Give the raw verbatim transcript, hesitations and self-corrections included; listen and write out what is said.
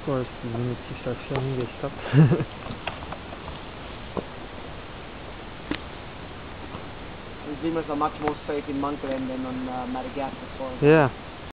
course, the minute you start filming, they stop. The lemurs are much more safe in Monkeyland than on uh, Madagascar. Yeah.